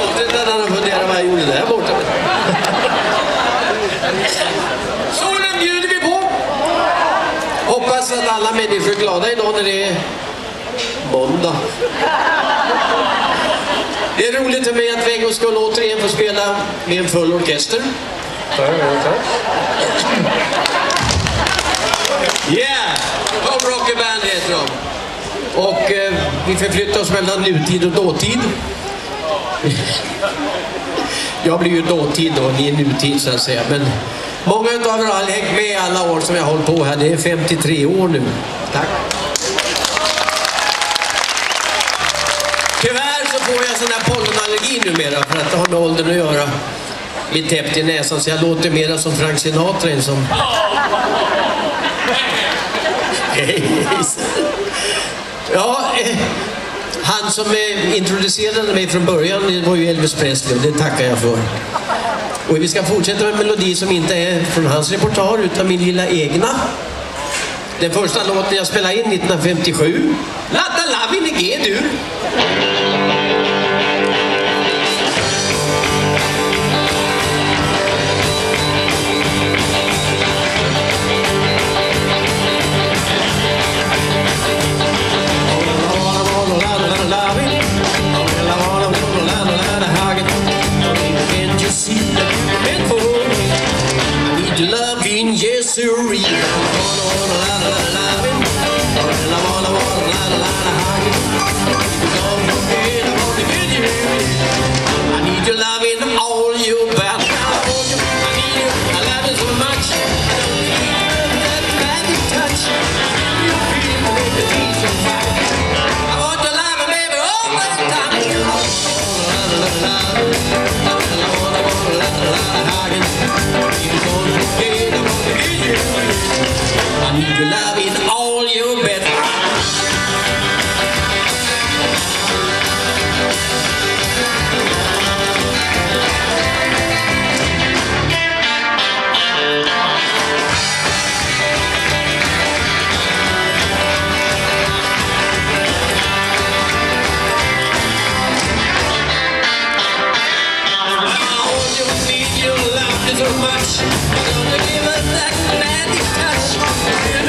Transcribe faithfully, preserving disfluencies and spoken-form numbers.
konstigt att han funderar vad jag gjorde där borta. Solen bjuder vi på. Hoppas att alla människor är glada idag när det är måndag. Det är roligt för mig att vi en gång skulle återigen få spela med en full orkester. Yeah! Home Rocker Band heter de. Och eh, vi förflyttar oss mellan nutid och dåtid. Jag blir ju dåtid då, ni är nutid så att säga. Men många av er har hängt med alla år som jag har hållit på här. Det är femtiotre år nu. Tack. Tyvärr så får jag sån här pollenallergi numera för att det har med åldern att göra. Mitt täppt i näsan så jag låter mera som Frank Sinatra än som... Ja, eh, han som eh, introducerade mig från början var ju Elvis Presley och det tackar jag för. Och vi ska fortsätta med en melodi som inte är från hans repertoar utan min lilla egna. Den första låten jag spelade in nittonhundrafemtiosju. Ladda Lavin i G-dur. Loving, yes, sir. I need your loving, all you bad. I need you, I love you so much. I don't need that magic touch. You feel the repetition fire. I want to love you, baby, all the time. I need your love in all your bed. So much, I'm gonna give us that magic touch.